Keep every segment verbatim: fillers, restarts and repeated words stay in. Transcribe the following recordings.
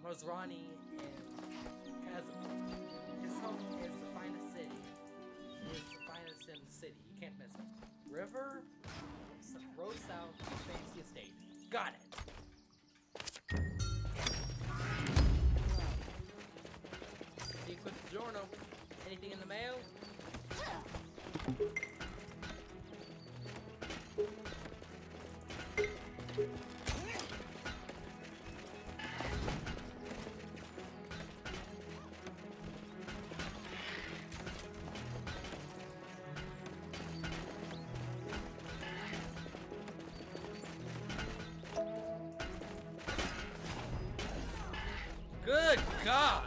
was Ronnie in Kazakh. His home is the finest city. It's the finest in the city. You can't miss it. River, road south, fancy estate. Got it. Secret Giorno. Anything in the mail? Good God!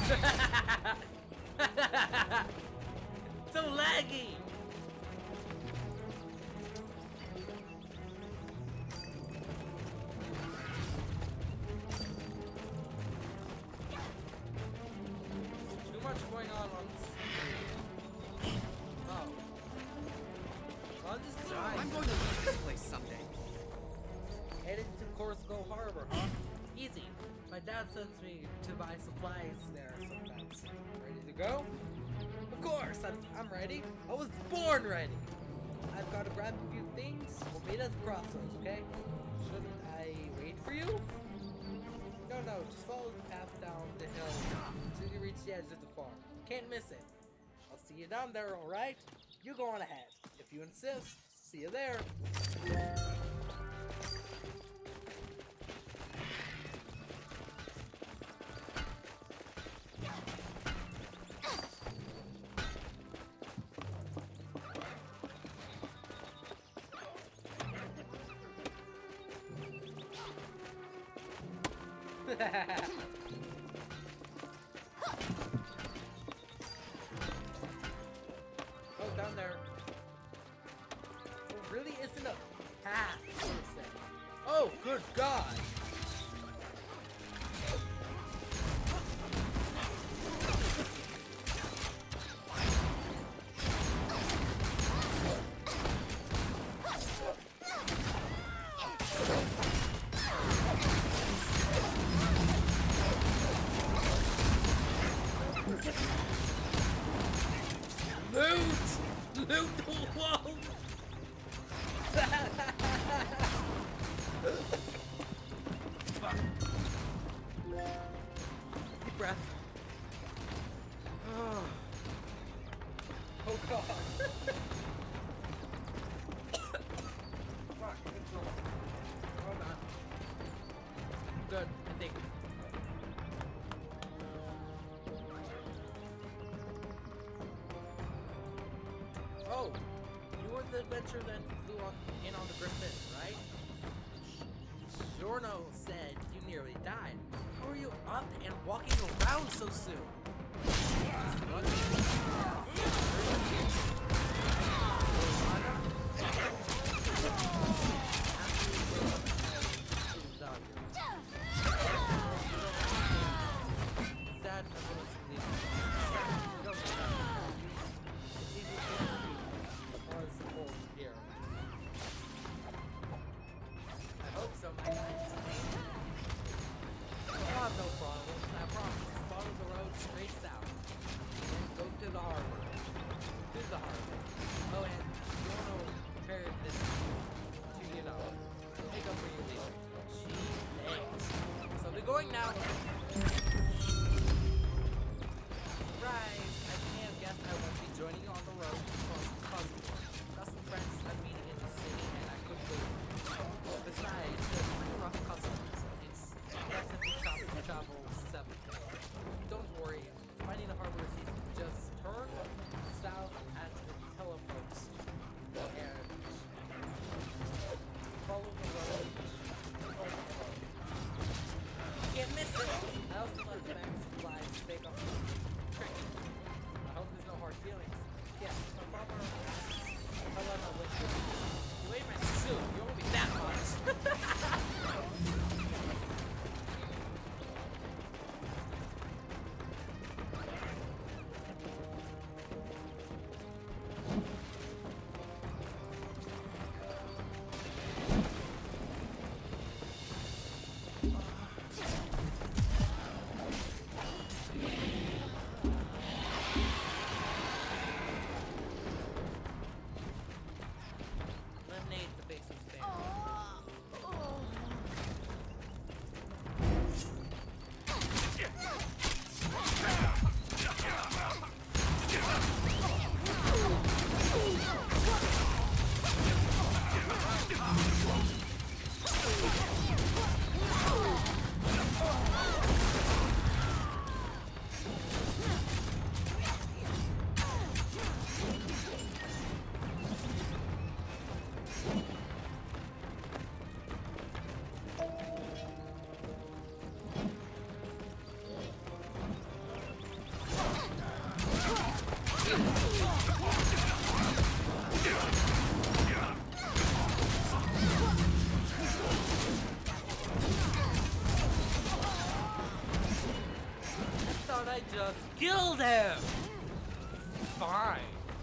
So laggy! Too much going on on this. Oh. I'll just die. I'm going to leave this place someday. Headed to Corsico Harbor, huh? Easy. My dad sends me to buy supplies there sometimes. Ready to go? Of course, I'm, I'm ready. I was born ready. I've got to grab a few things. We'll meet at the crossroads, okay? Shouldn't I wait for you? No, no, just follow the path down the hill until you reach the edge of the farm. Can't miss it. I'll see you down there, alright? You go on ahead. If you insist, see you there. Oh, down there. There really isn't a path, so to say. Oh, good God! Loot! Loot the wall! Deep breath. Oh, oh God. Fuck, control. Hold on. Good, I think. Oh, you were the adventurer that flew on, in on the Griffin, right? Giorno said you nearly died. How are you up and walking around so soon? No problem. I promise. Follow the road straight south. And go to the harbor. To the harbor. Oh, and you want to prepare this to, you know, take up where you leave. Gee, thanks. So we're going now. Surprise! As you may have guessed, I won't be joining you on the road from Cosmore. Got some friends I'm meeting in the city, and I couldn't leave. Besides, there's pretty rough customs. It's best if you travel, travel seven. Don't worry, finding the harbor is easy. Just turn south at the telepost and follow the road. You can't miss it. just killed him! Fine.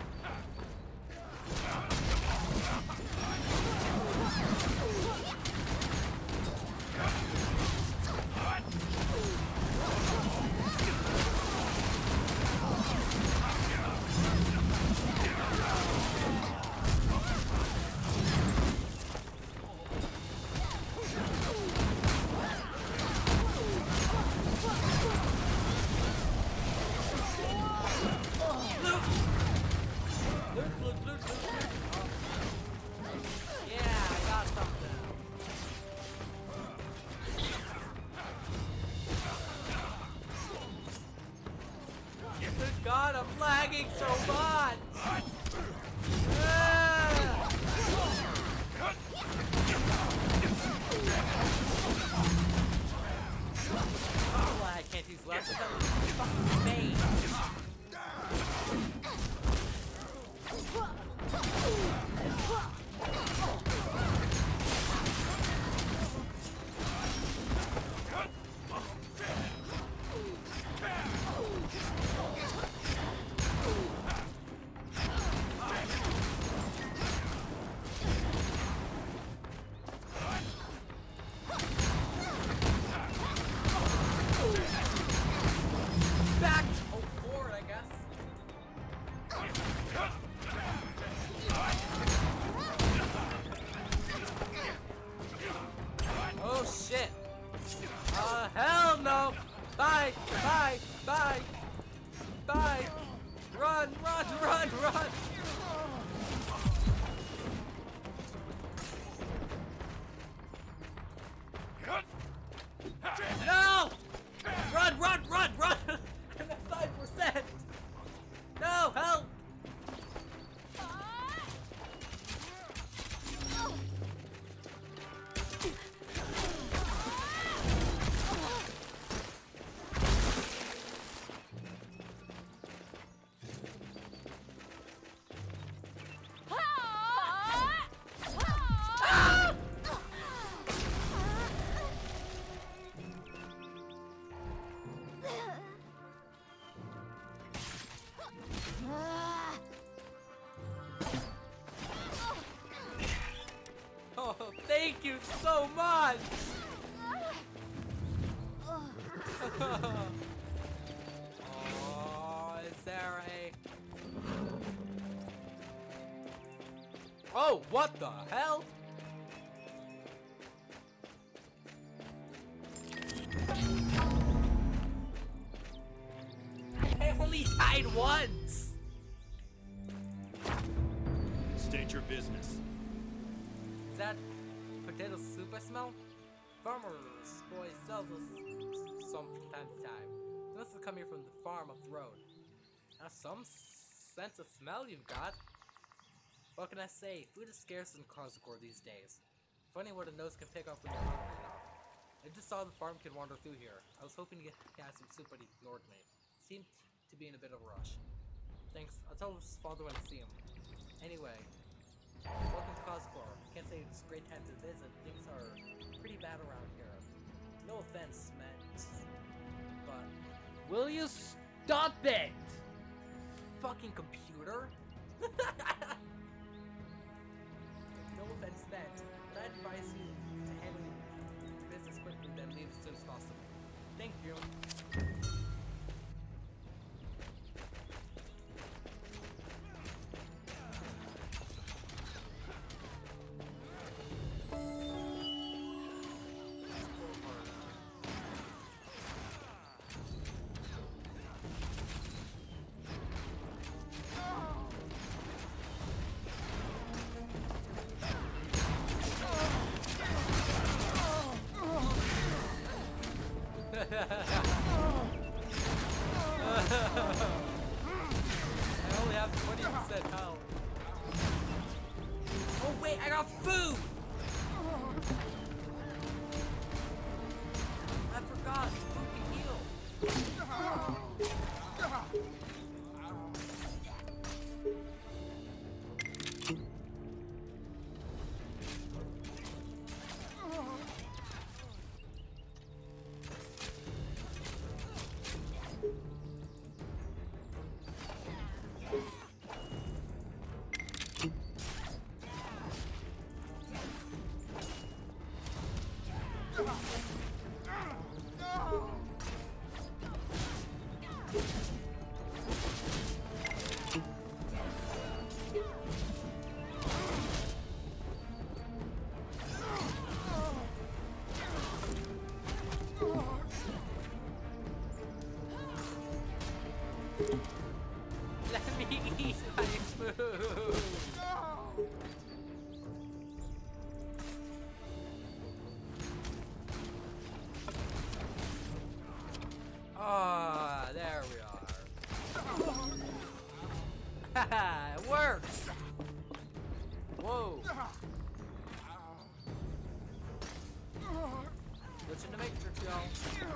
God, I'm lagging so much! Ah! Oh, I can't use weapons. That was fucking bait. Bye! Bye! Bye! Bye! Run! Run! Run! Run! No! Run! Run! Run! Run! I'm at five percent! No! Help! Oh, thank you so much! Oh, is there a... Oh, what the hell? I only died once! State your business. Is that potato soup I smell? Farmer's boy sells us some from time to time. He must have come here from the farm up the road. Now some sense of smell you've got. What can I say? Food is scarce in Karsagor these days. Funny what a nose can pick up when you're hungry enough. I just saw the farm kid wander through here. I was hoping to get some soup, but he ignored me. Seemed to be in a bit of a rush. Thanks. I'll tell his father when I see him. Anyway, welcome to Karsagor. Can't say it's a great time to visit. Things are pretty bad around here. No offense, man. But will you stop it? Fucking computer. No offense meant, but I'd advise you to handle your business quickly, then leave as soon as possible. Thank you. I only have twenty percent health. Oh wait, I got food! I forgot, food can heal. Switching to Matrix, y'all.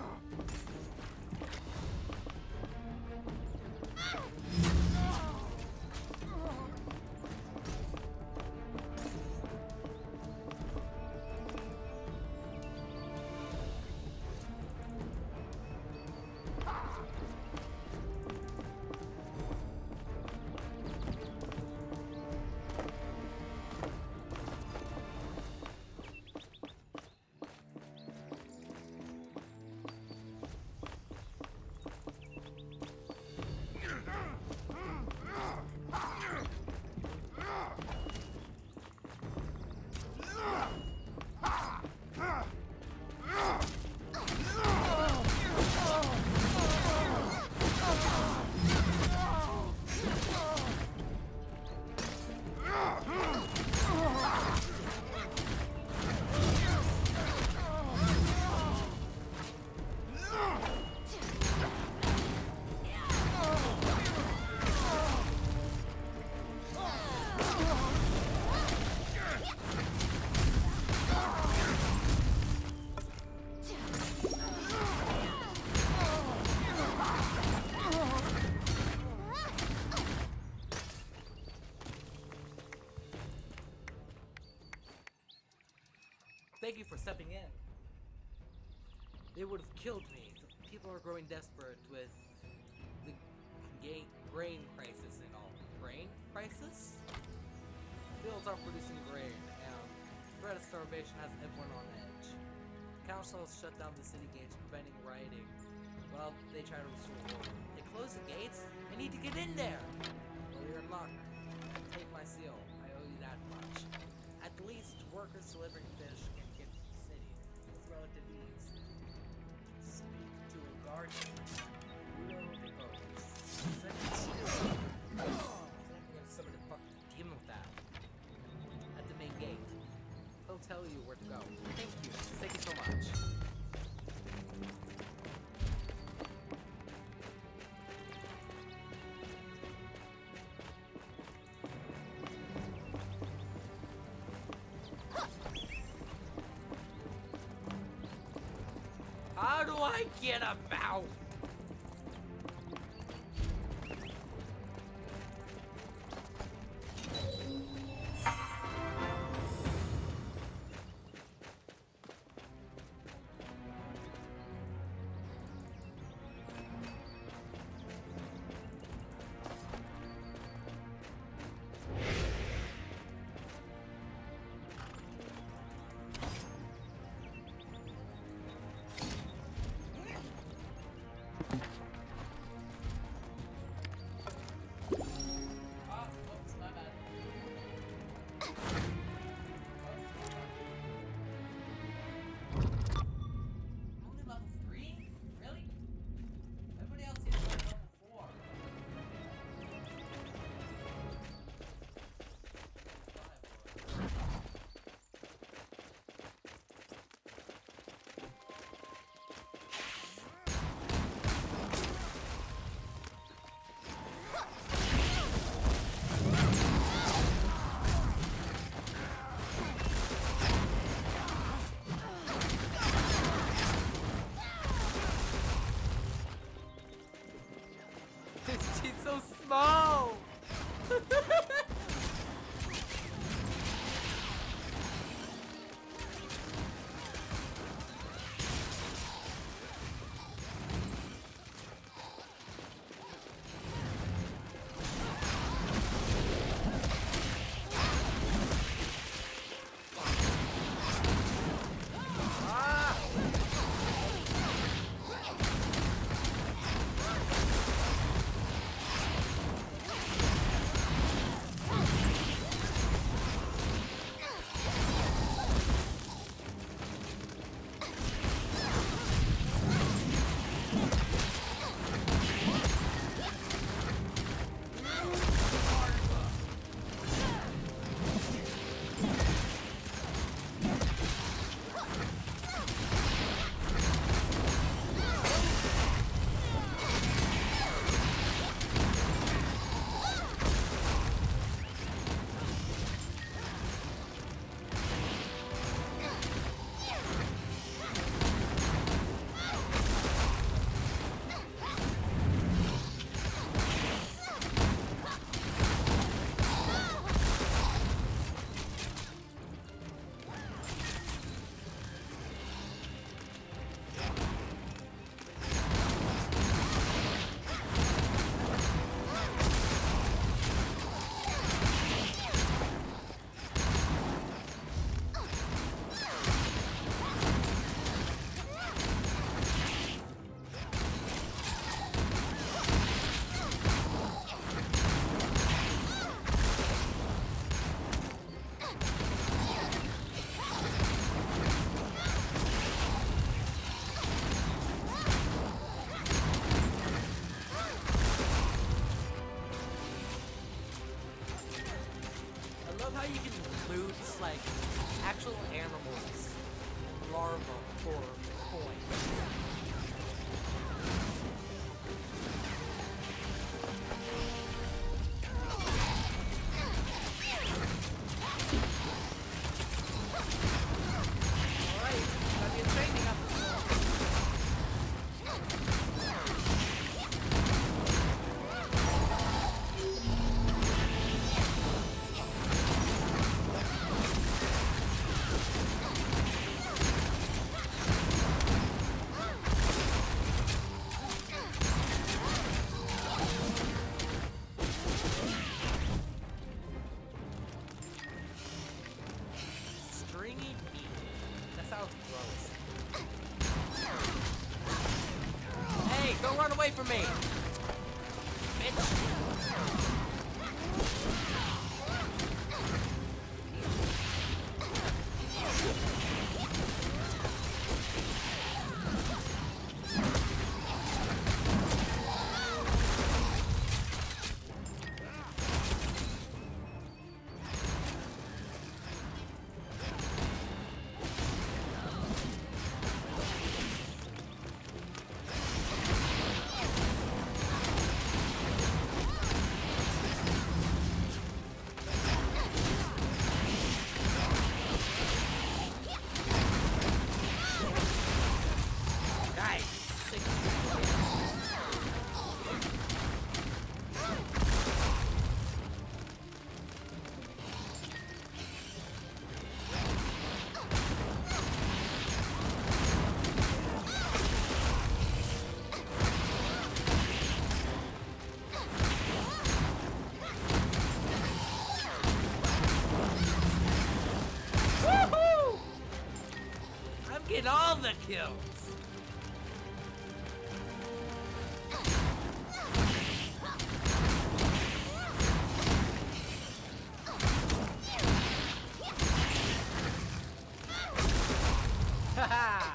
Thank you for stepping in. They would have killed me. People are growing desperate with the ga grain crisis and all. Grain crisis? Fields aren't producing grain, and the threat of starvation has everyone on edge. The council has shut down the city gates, preventing rioting. Well, they try to restore order. They close the gates? I need to get in there! Well, you're in luck. Take my seal. I owe you that much. At least, workers delivering fish can get to the city with relative ease. Speak to a guardian. Who knows the code? Send it to you. Oh, I'm gonna summon a fucking demon with that. At the main gate. He'll tell you where to go. Thank you. Thank you so much. How do I get about? That sounds gross. Hey, don't run away from me! Bitch! Get all the kills. Haha.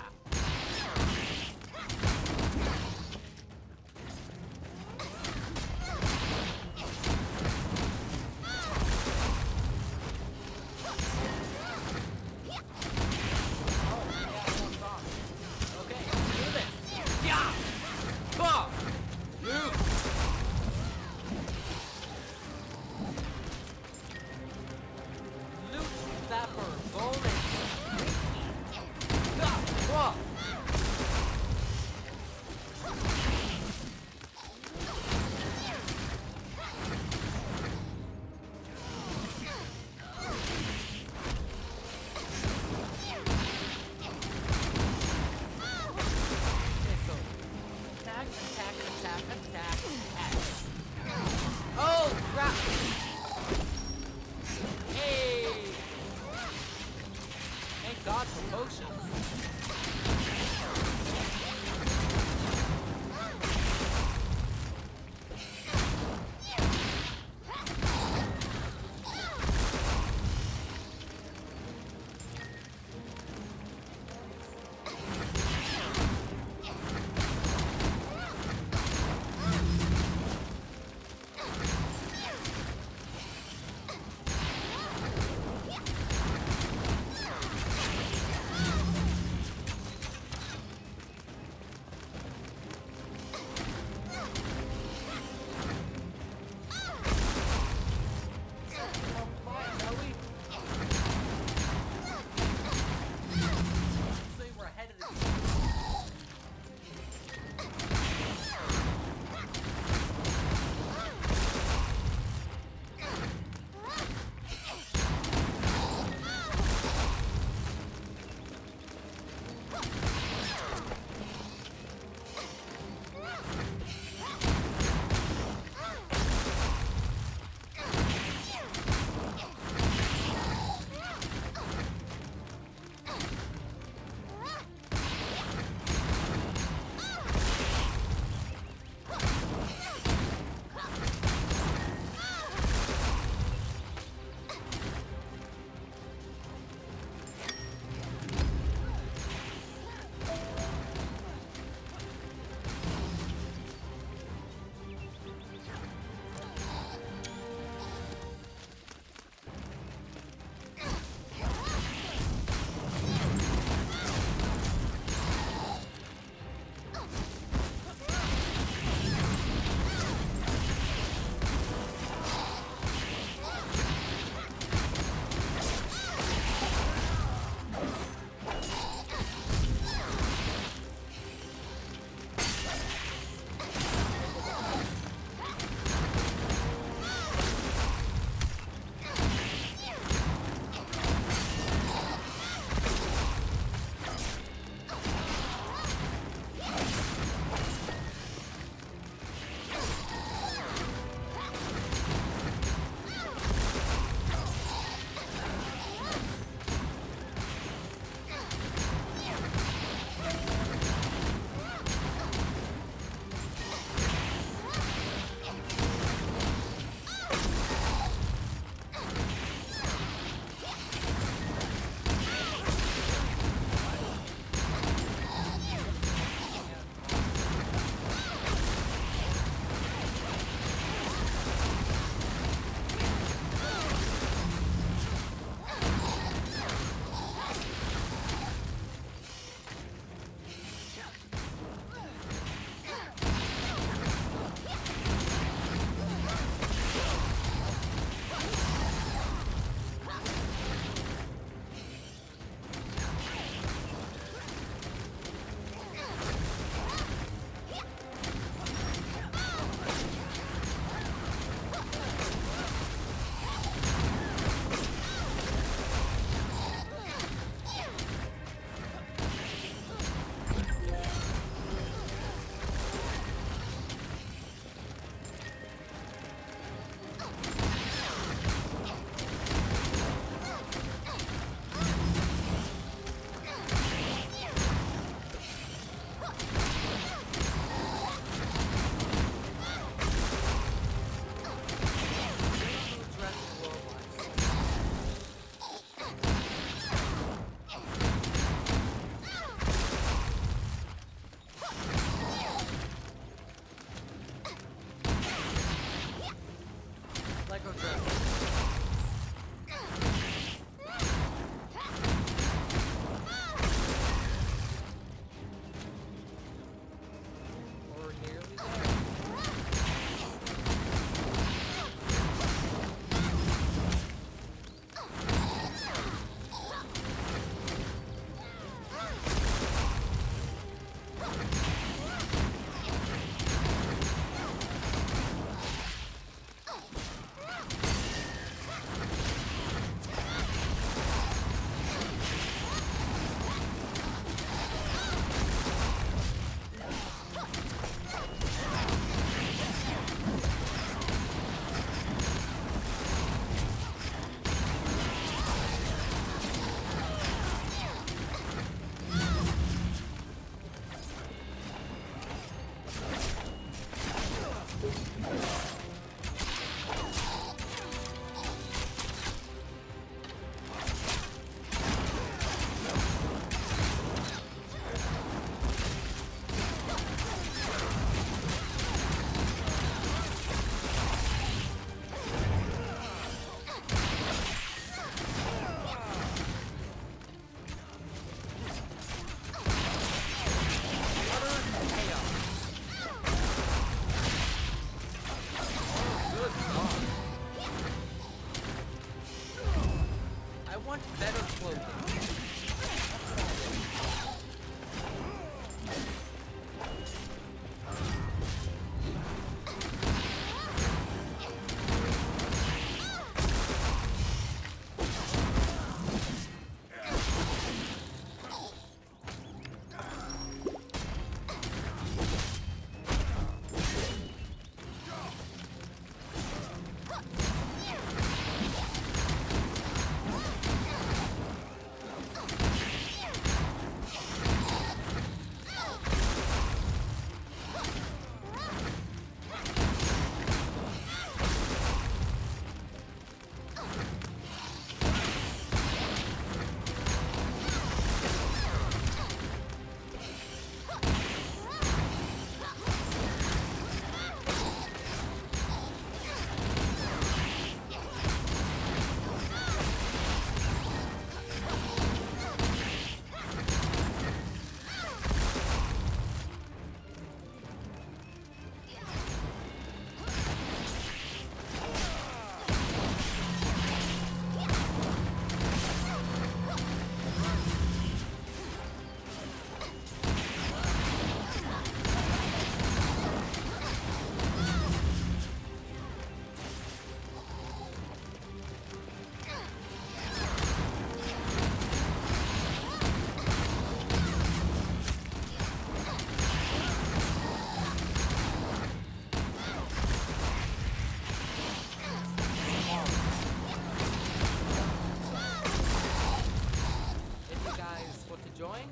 join?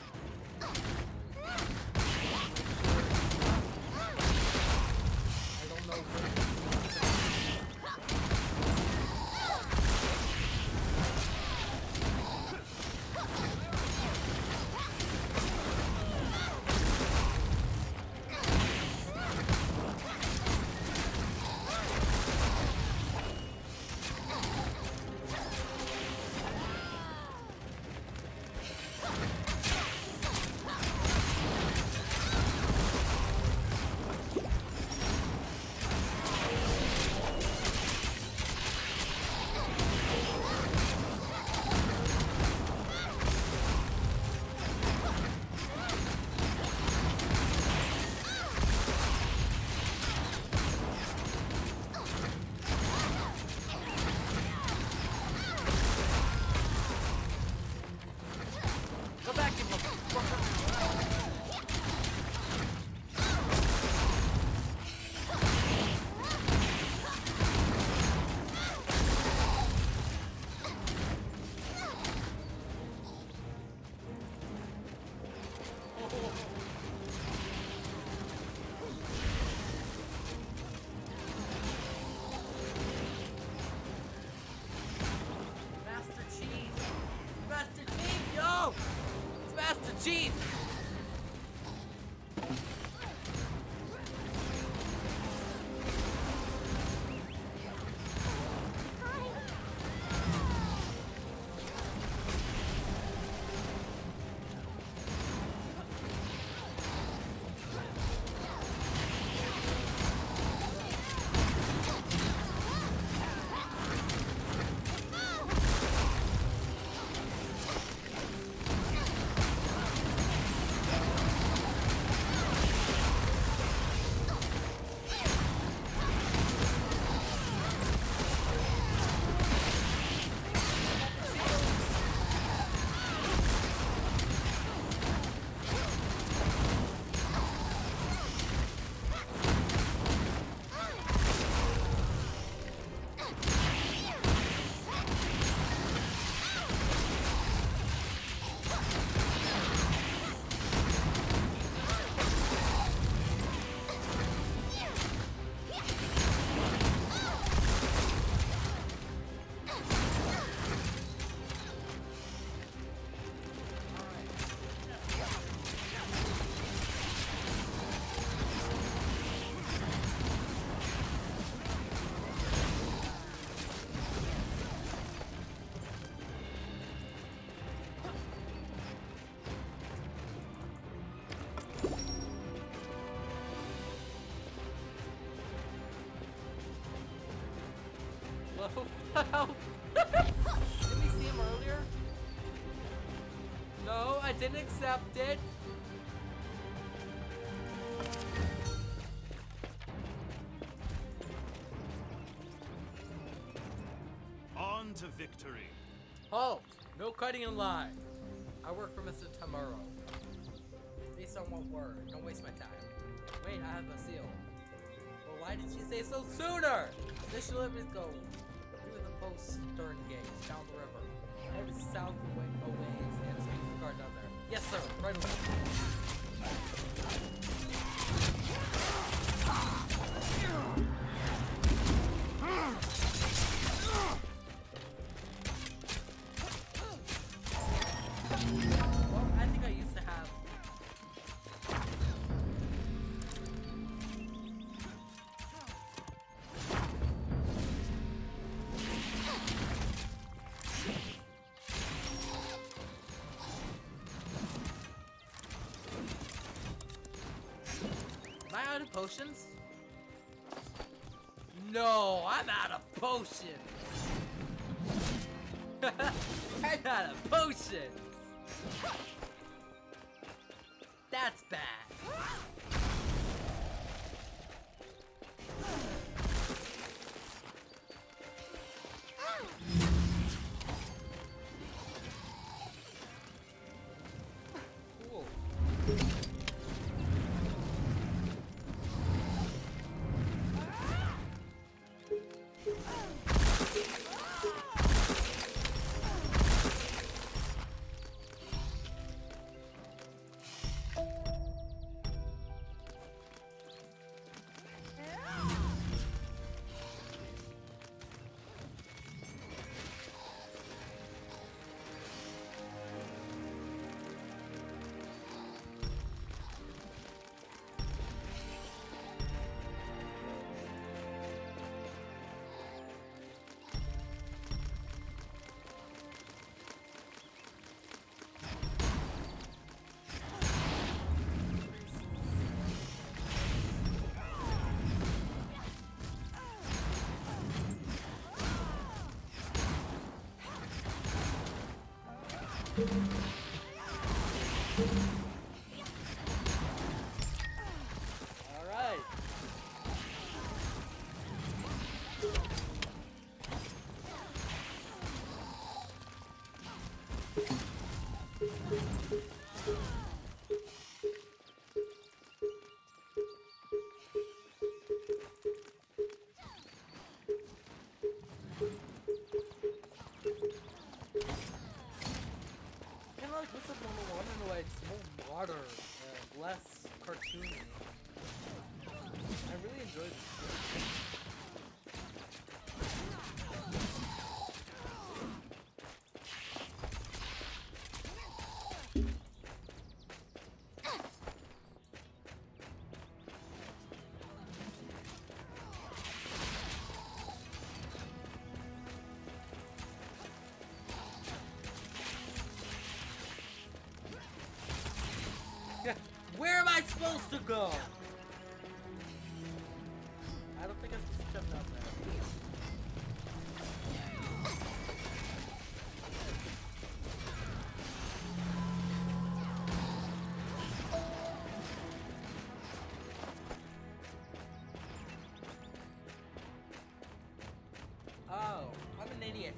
I don't know when. Master Chief! Master Chief, yo! It's Master Chief! Help! Didn't we see him earlier? No, I didn't accept it. On to victory. Halt! No cutting in line. I work for Mister Tamuro. Based on what word? Don't waste my time. Wait, I have a seal. Well, why did she say so sooner? This should let me go through the post stern gate down the river. Head south away, away and speak to the guard down there. Yes, sir. Right away. Well, I think I used to have. Am I out of potions? No, I'm out of potions. I'm out of potions. That's bad. Cool. Alright. Kind of like this is number one in a way. It's more modern and less cartoony. I really enjoyed this. Where am I supposed to go? I don't think I'm supposed to jump down there. Oh, I'm an idiot.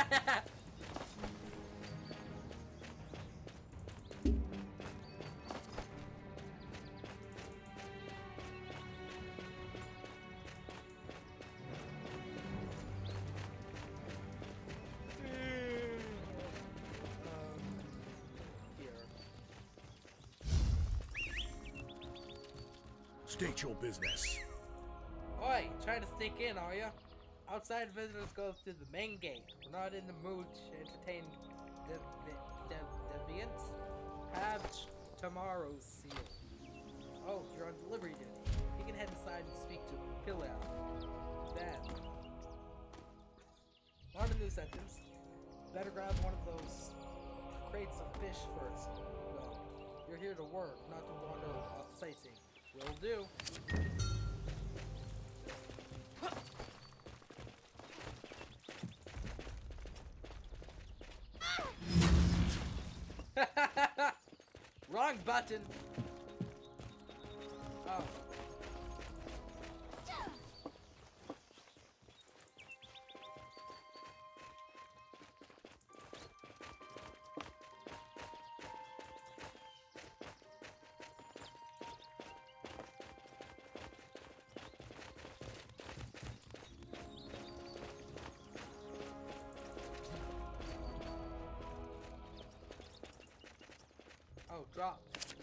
State your business. Oi, trying to sneak in, are ya? Outside visitors go through the main gate. We're not in the mood to entertain the the deviants. Have tomorrow's seal. Oh, you're on delivery duty. You can head inside and speak to Pillar. Then, not a new sentence. Better grab one of those crates of fish first. Well, you're here to work, not to wander off sightseeing. Will do. Wrong button. Oh. Oh, drop.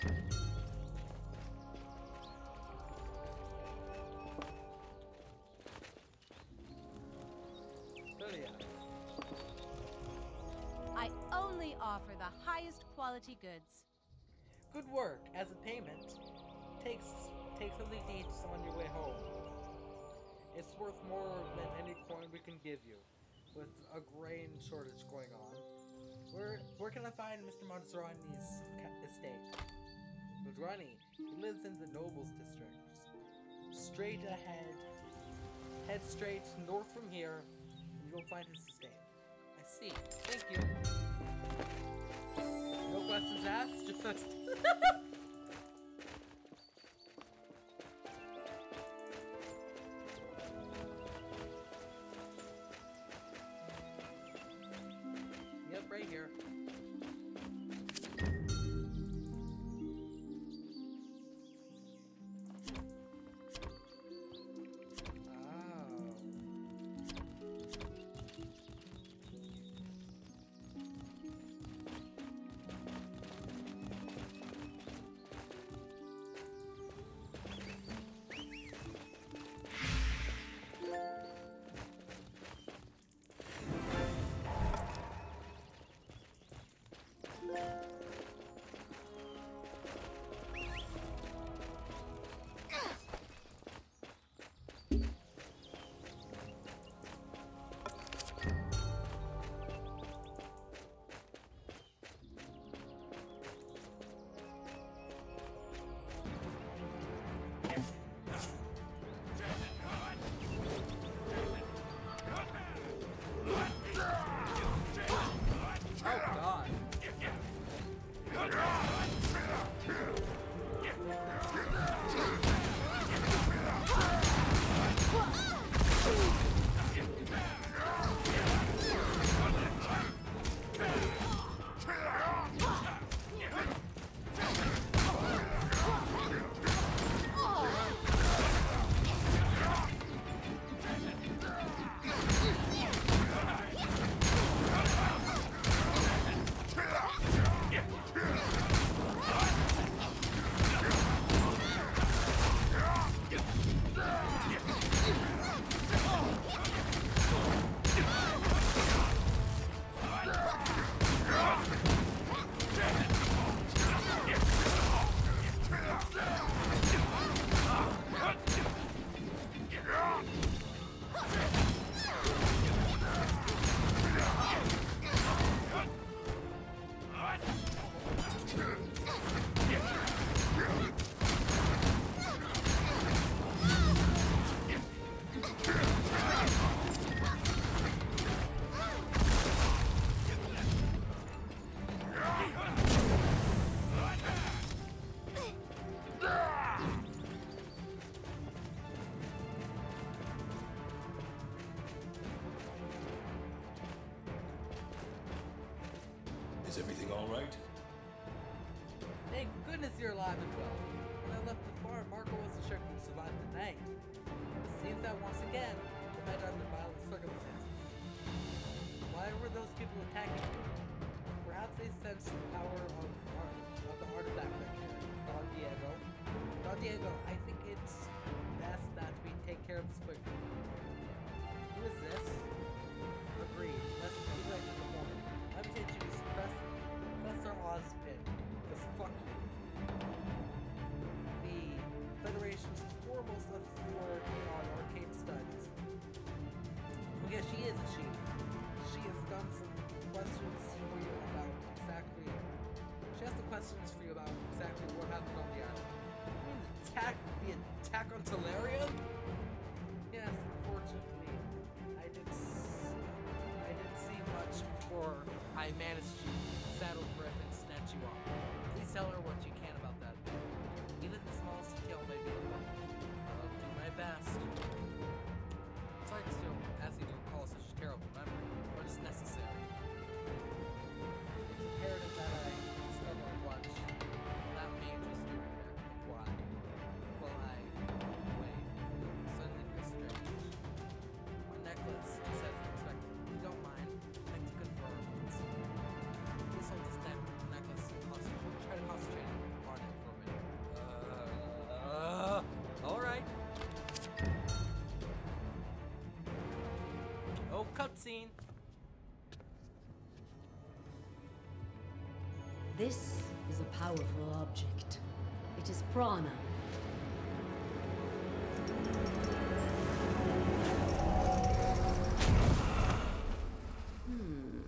So yeah. I only offer the highest quality goods. Good work. As a payment, takes take something to eat on your way home. It's worth more than any coin we can give you, with a grain shortage going on. Where where can I find Mister Monterani's estate? Monterani, he lives in the Nobles District. Straight ahead, head straight north from here, and you'll find his estate. I see. Thank you. No questions asked, just... Yep, right here. Is everything all right? Thank goodness you're alive and well. When I left the farm, Marco wasn't sure if you'd survive the night. It seems that once again, you met under violent circumstances. Why were those people attacking you? Perhaps they sensed the power of, art, of the artifact that carried Don Diego. Don Diego, I think it's best that we take care of this quickly. Who is this? Agreed. Let's be right in the moment. Let me introduce Professor Ozpin. Because fuck you. The Federation's foremost authority on arcade studies. Oh yeah, she is, she. She has done some questions for you about exactly... She has some questions for you about exactly what happened on the island. You mean the attack, the attack on Tolarian? Yes, unfortunately. I did s I didn't see much before I managed to saddle Griff and snatch you off. Please tell her what you can about that. Even the smallest detail may be important. I'll do my best. Sorry to still ask you to recall such a terrible memory, but it's necessary. It's imperative that I discover what that mage was doing there, and why. Well, I... wait. Suddenly feels strange. My necklace just as expected. If you don't mind, I'd like to confirm. Please hold this ne necklace and concentrate. Try to concentrate on it for a minute. Uh... Alright. Oh, cutscene! This is a powerful object. It is prana. Hmm.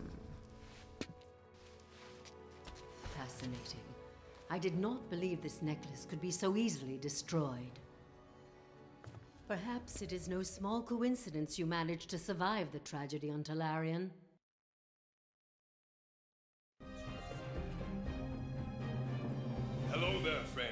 Fascinating. I did not believe this necklace could be so easily destroyed. Perhaps it is no small coincidence you managed to survive the tragedy on Tolarian. Hello there, friend.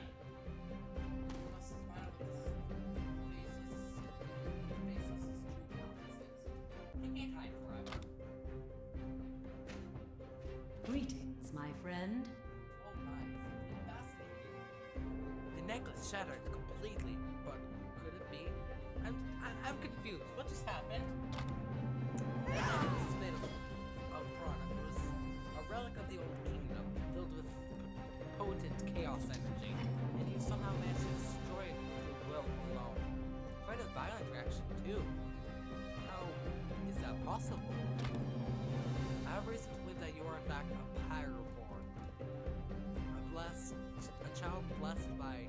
Greetings, my friend. Oh my, it's fascinating. The necklace shattered completely, but could it be? I'm, I, I'm confused. What just happened? The necklace is made of, of prana. It was a relic of the old kingdom, filled with potent chaos energy, and you somehow managed to destroy it with will alone. Quite a violent reaction, too. How is that possible? I have reason to believe that you are in fact a pyroborn. A blessed, a child blessed by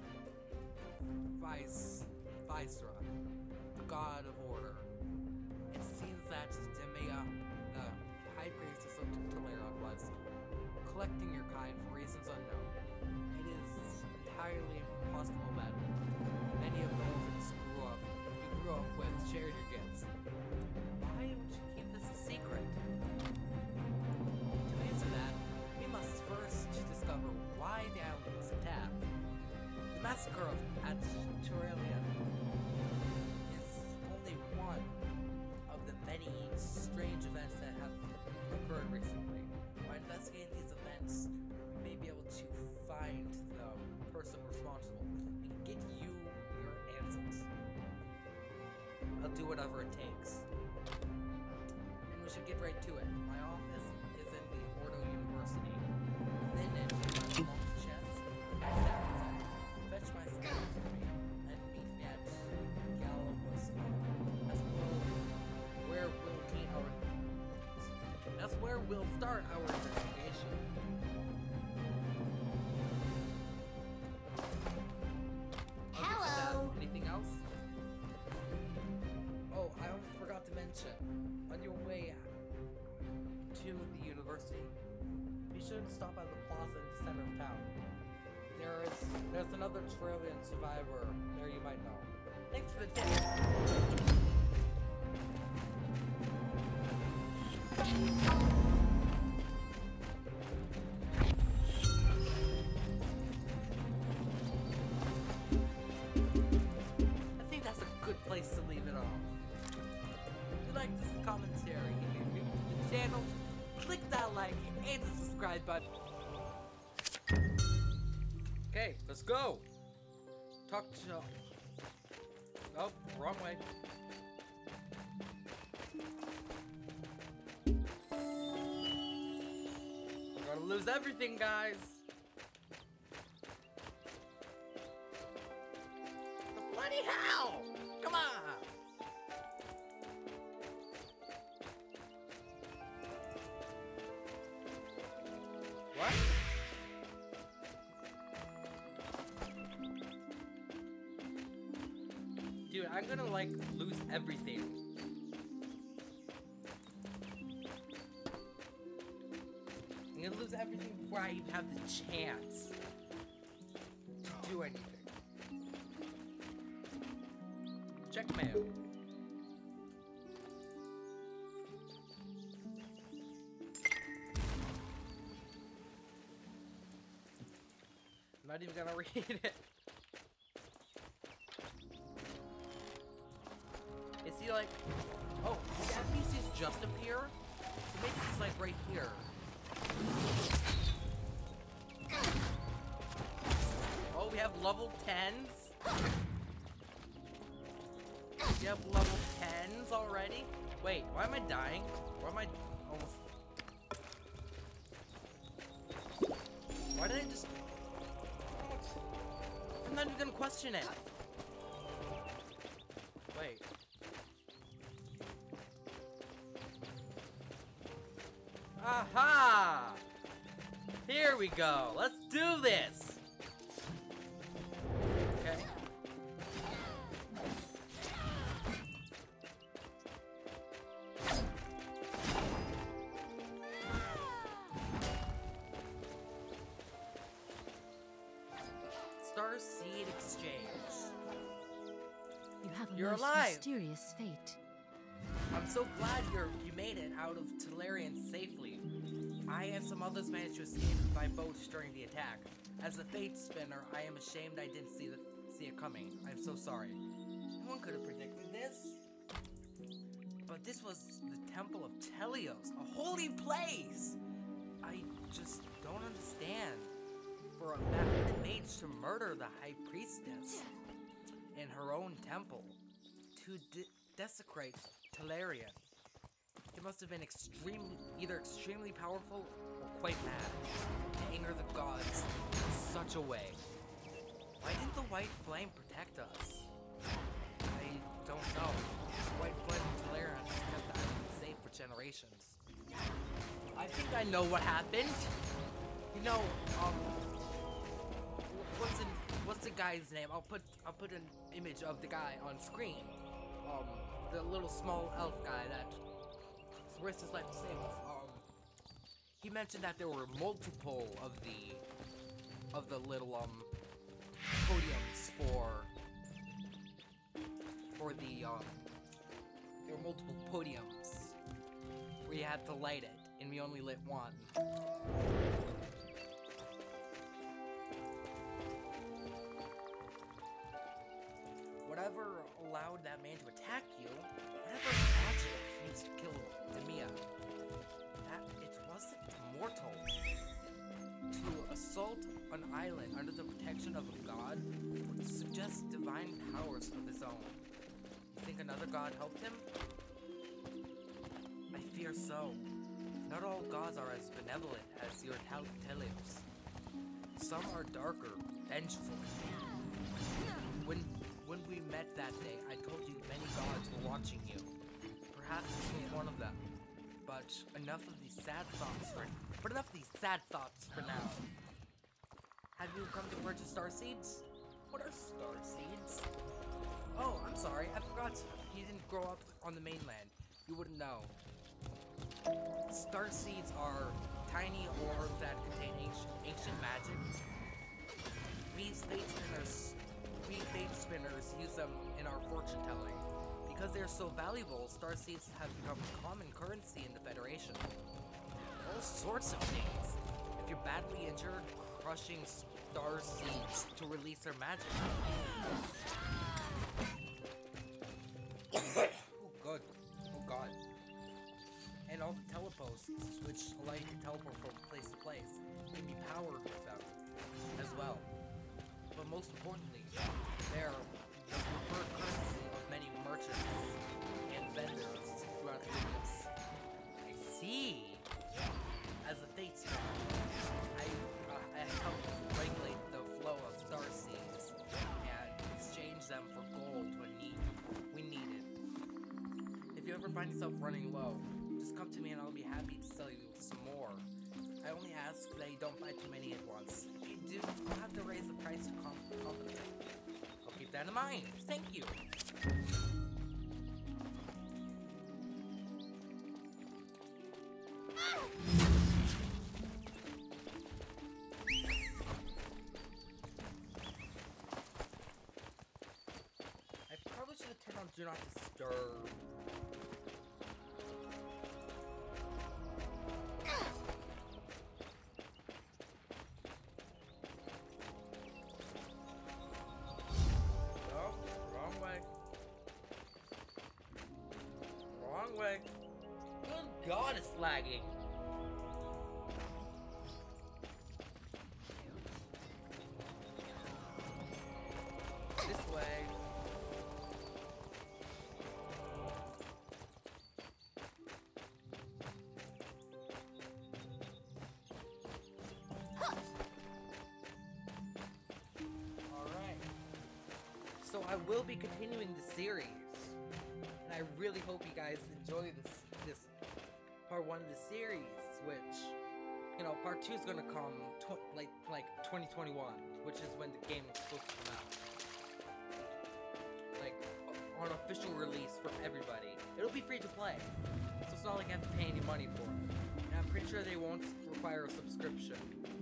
Vice, Viceroy, the god of order. It seems that Demea, the high priestess of Tolarian, was collecting your kind for reasons unknown. It is entirely possible that many of those that grew up, you grew up with shared your gifts. Why would you keep this a secret? To answer that, we must first discover why the island was attacked. The massacre of Aturalia is only one of the many strange events that have occurred recently. By investigating these events, we may be able to find the person responsible and get you your answers. I'll do whatever it takes. And we should get right to it. My office is in the Ordo University. Within it, my small chest, my staff inside. Fetch my skills for me, and meet me at Galapagos. That's where we'll meet our... That's where we'll start our investigation. Hello. Anything else? Oh, I almost forgot to mention. On your way to the university, be sure to stop at the plaza in the center of town. There is there's another Trillian survivor there you might know. Thanks for the tip. I think that's a good place to leave it off. If you like this commentary and you're new to the channel, click that like and god. Okay, let's go. Talk to... Oh, wrong way. We're gonna lose everything, guys. The bloody hell! Come on! What? Dude, I'm gonna like lose everything. I'm gonna lose everything before I even have the chance to do anything. Check mail. I'm not even gonna read it. Is he like... Oh, did the N P Cs just appear? So maybe he's like right here. Oh, we have level tens? We have level tens already? Wait, why am I dying? Why am I almost... Why did I just... I'm not even gonna question it. Wait. Aha! Here we go. Let's do this. Okay. Star Seed Exchange. You have a You're most alive. mysterious fate. I'm so glad you're you made it out of Tolarian safely. I and some others managed to escape by boat during the attack. As a fate spinner, I am ashamed I didn't see the, see it coming. I'm so sorry. No one could have predicted this. But this was the Temple of Telios, a holy place. I just don't understand. For a bad mage to murder the High Priestess in her own temple, to de desecrate Tolarian. It must have been extremely, either extremely powerful or quite mad to anger the gods in such a way. Why didn't the White Flame protect us? I don't know. The White Flame of Tolarian has kept the island safe for generations. I think I know what happened. You know, um, what's in, what's the guy's name? I'll put I'll put an image of the guy on screen. Um, the little small elf guy that risks his life to save us. Um, he mentioned that there were multiple of the of the little um podiums for for the um. There were multiple podiums where you had to light it, and we only lit one. Whatever allowed that man to attack you, whatever magic used to kill Demia, that it wasn't mortal. To assault an island under the protection of a god would suggest divine powers of his own. You think another god helped him? I fear so. Not all gods are as benevolent as your Telios. Some are darker, vengeful. When when we met that day, I told you many gods were watching you. Perhaps this was one of them. But enough of these sad thoughts for but enough of these sad thoughts for now. Have you come to purchase star seeds? What are star seeds? Oh, I'm sorry, I forgot. He didn't grow up on the mainland. You wouldn't know. Star seeds are tiny orbs that contain ancient, ancient magic. We fate spinners, we fate spinners use them in our fortune telling. Because they're so valuable, star seeds have become common currency in the Federation. All sorts of things. If you're badly injured, crushing star seeds to release their magic. Oh, good. Oh, God. And all the teleposts ghosts, which allow you to teleport from place to place. You can be powered with them as well. But most importantly, they're the preferred currency of many merchants and vendors throughout the universe. I see. As a fate star, I, uh, I help regulate the flow of star seeds and exchange them for gold when need we need it. If you ever find yourself running low, just come to me and I'll be happy to sell you some more. I only ask that you don't buy too many at once. If you do, you'll have to raise the price to comp compensate. I'll keep that in mind. Thank you. I probably should have turned on Do Not Disturb. Oh, wrong way. Wrong way. Good God, it's lagging. This way. Alright. So I will be continuing the series. And I really hope you guys enjoy this this part one of the series, which, you know, part two is gonna come tw like like twenty twenty-one, which is when the game is supposed to come out. Like on official release for everybody. It'll be free to play, so it's not like I have to pay any money for it. And I'm pretty sure they won't require a subscription.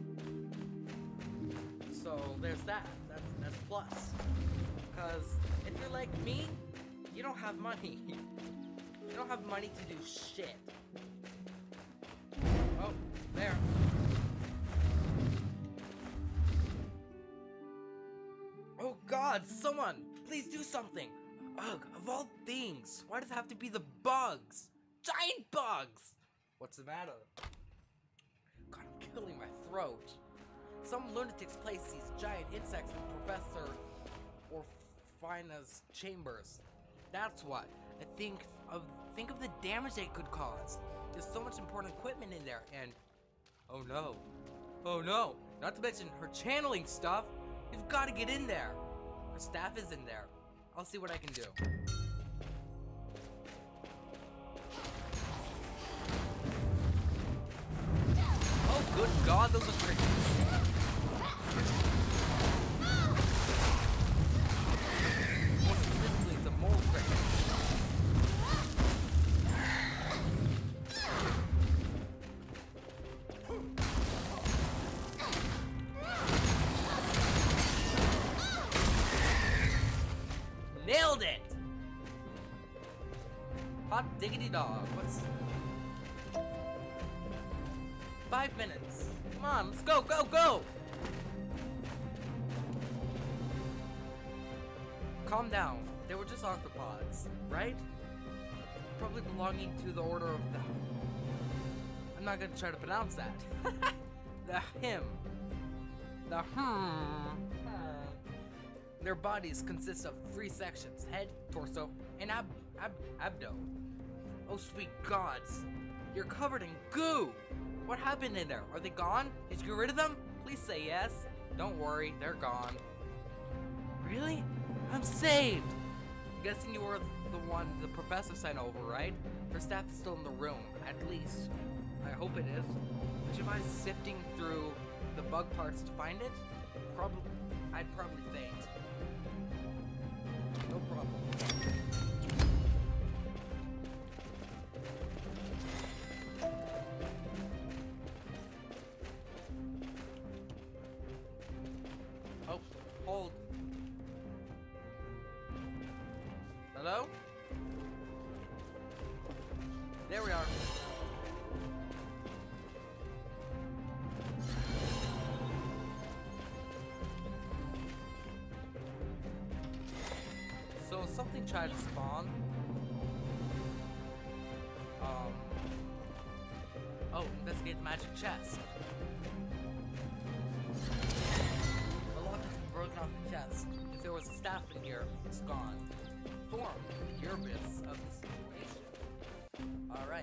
So there's that. That's that's a plus. Because if you're like me, you don't have money. You don't have money to do shit. Oh, there. Oh God, someone, please do something. Ugh, of all things, why does it have to be the bugs? Giant bugs! What's the matter? God, I'm killing my throat. Some lunatics place these giant insects in Professor or Fina's chambers. That's what. I think of think of the damage they could cause. There's so much important equipment in there, and oh no, oh no! Not to mention her channeling stuff. You've got to get in there. Her staff is in there. I'll see what I can do. Oh, good God, those are crickets. More specifically, it's a mole cricket. Nailed it! Hot diggity dog. What's... Five minutes. Come on, let's go, go, go! Calm down. They were just arthropods, right? Probably belonging to the order of the... I'm not gonna try to pronounce that. The him. The hmm. Their bodies consist of three sections: head, torso, and ab ab abdo. Oh sweet gods, you're covered in goo! What happened in there? Are they gone? Did you get rid of them? Please say yes. Don't worry, they're gone. Really? I'm saved! I'm guessing you were the one the professor sent over, right? Her staff is still in the room, at least. I hope it is. Would you mind sifting through the bug parts to find it? Probably, I'd probably faint. No problem. Oh, hold. Hello? There we are. So something tried to spawn. Um, get the magic chest. The lock has been broken off the chest. If there was a staff in here, it's gone. Form your bits of the situation. Alright.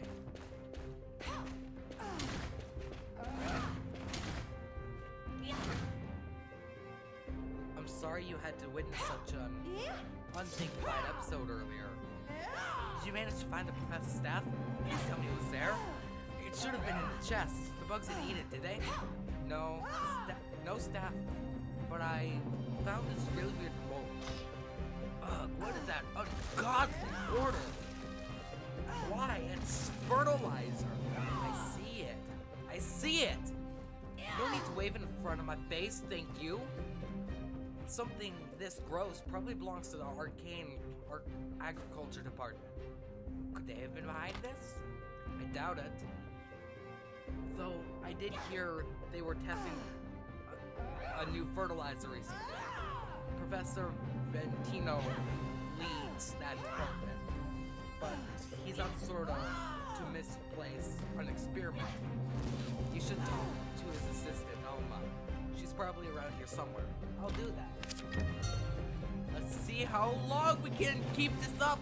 I'm sorry you had to witness such an undignified episode earlier. Did you manage to find the professor's staff? Please tell me it was there. It should have been in the chest. The bugs didn't eat it, did they? No, sta no staff. But I found this really weird bolt. Ugh, what is that? A godly order! Why? It's fertilizer! I see it. I see it! No need to wave it in front of my face, thank you. Something this gross probably belongs to the arcane ar agriculture department. Could they have been behind this? I doubt it. Though I did hear they were testing a, a new fertilizer recently. Professor Ventino leads that department, but he's not sort of to misplace an experiment. You should talk to his assistant, Alma. She's probably around here somewhere. I'll do that. Let's see how long we can keep this up.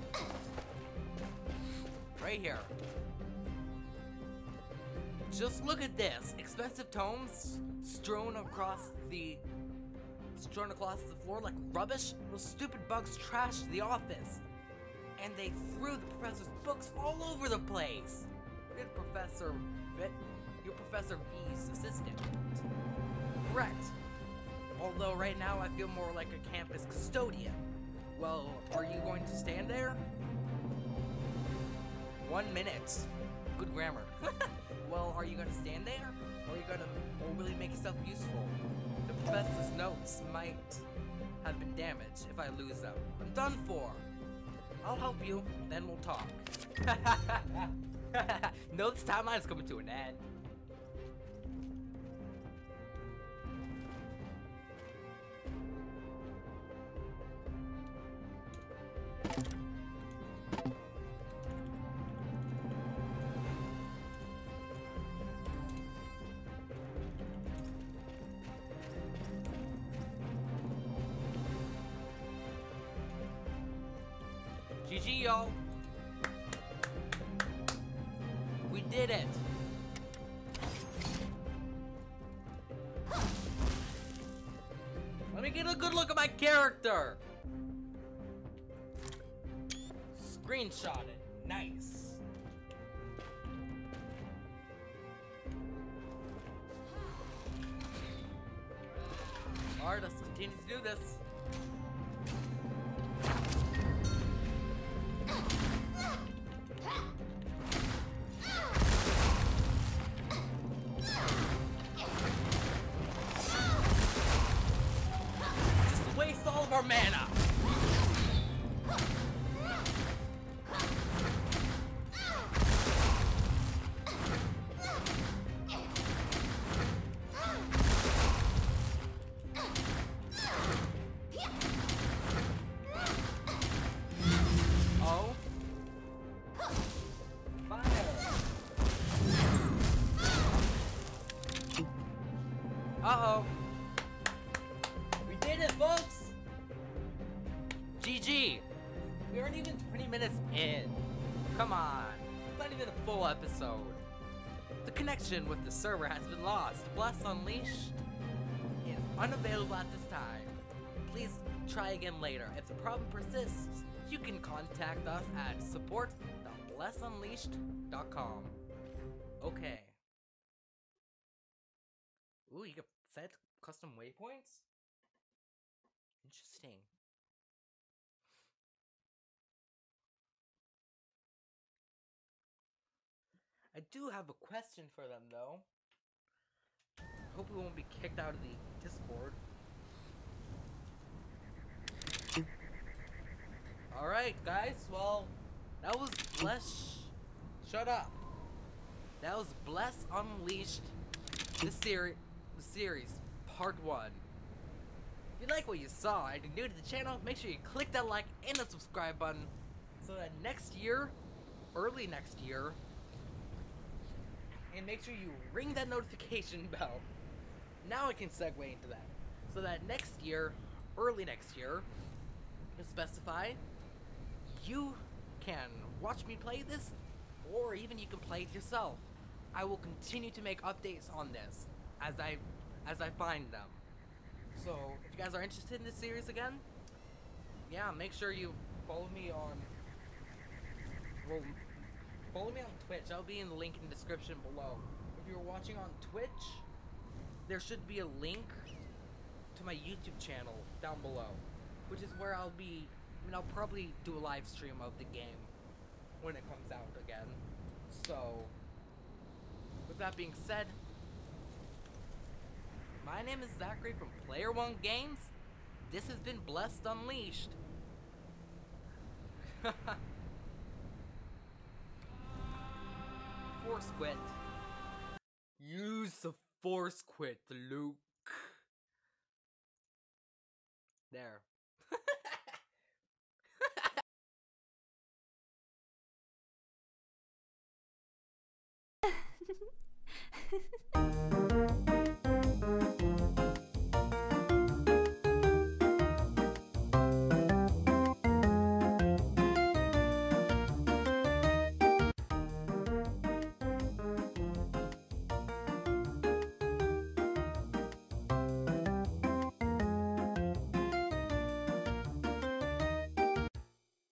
Right here. Just look at this. Expensive tomes strewn across the strewn across the floor like rubbish. Those stupid bugs trashed the office. And they threw the professor's books all over the place. You're the Professor V. You're Professor V's assistant. Correct. Although right now I feel more like a campus custodian. Well, are you going to stand there? One minute. Good grammar. Well, are you going to stand there? Or are you going to really make yourself useful? The professor's notes might have been damaged if I lose them. I'm done for. I'll help you, then we'll talk. No, this timeline is coming to an end. G G, y'all. We did it. Let me get a good look at my character. Screenshot it. Nice. Alright, let's continue to do this. Just waste all of our mana. Uh-oh. We did it, folks! G G! We aren't even twenty minutes in. Come on. It's not even a full episode. The connection with the server has been lost. Bless Unleashed is unavailable at this time. Please try again later. If the problem persists, you can contact us at support dot bless unleashed dot com. Okay. Ooh, you can set custom waypoints? Interesting. I do have a question for them, though. Hope we won't be kicked out of the Discord. Alright, guys, well, that was Bless... Shut up. That was Bless Unleashed, the series. The series, part one. If you like what you saw and you're new to the channel, make sure you click that like and the subscribe button so that next year, early next year, and make sure you ring that notification bell. Now I can segue into that. So that next year, early next year, to specify, you can watch me play this, or even you can play it yourself. I will continue to make updates on this as I as I find them. So if you guys are interested in this series again, yeah, make sure you follow me on well, follow me on Twitch. I'll be in the link in the description below. If you're watching on Twitch, there should be a link to my YouTube channel down below, which is where I'll be, I mean, I'll probably do a live stream of the game when it comes out again. So, with that being said, my name is Zachary from Player One Games. This has been Blessed Unleashed. Force quit. Use the force quit, Luke. There.